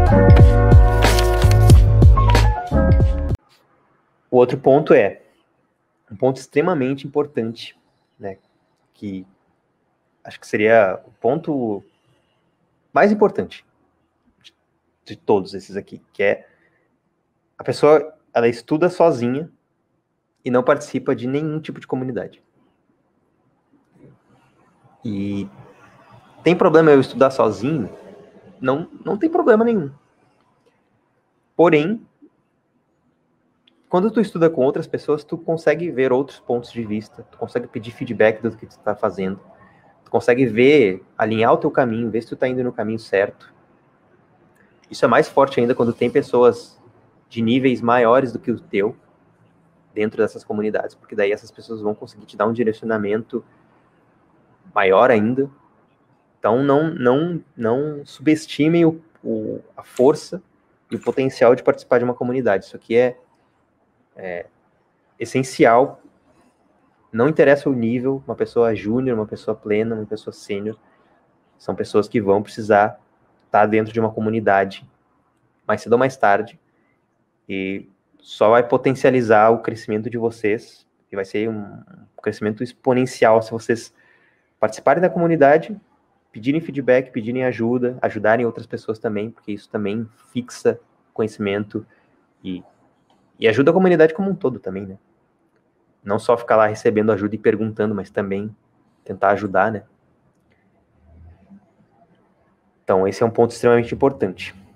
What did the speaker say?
O outro ponto é um ponto extremamente importante, né, que acho que seria o ponto mais importante de todos esses aqui, que é a pessoa, ela estuda sozinha e não participa de nenhum tipo de comunidade. E tem problema eu estudar sozinho? Não tem problema nenhum. Porém, quando tu estuda com outras pessoas, tu consegue ver outros pontos de vista, tu consegue pedir feedback do que tu está fazendo, tu consegue ver, alinhar o teu caminho, ver se tu está indo no caminho certo. Isso é mais forte ainda quando tem pessoas de níveis maiores do que o teu dentro dessas comunidades, porque daí essas pessoas vão conseguir te dar um direcionamento maior ainda. Então não subestimem a força e o potencial de participar de uma comunidade. Isso aqui é essencial. Não interessa o nível, uma pessoa júnior, uma pessoa plena, uma pessoa sênior, são pessoas que vão precisar estar dentro de uma comunidade mais cedo ou mais tarde, e só vai potencializar o crescimento de vocês, e vai ser um crescimento exponencial se vocês participarem da comunidade, pedirem feedback, pedirem ajuda, ajudarem outras pessoas também, porque isso também fixa conhecimento e ajuda a comunidade como um todo também, né? Não só ficar lá recebendo ajuda e perguntando, mas também tentar ajudar, né? Então, esse é um ponto extremamente importante.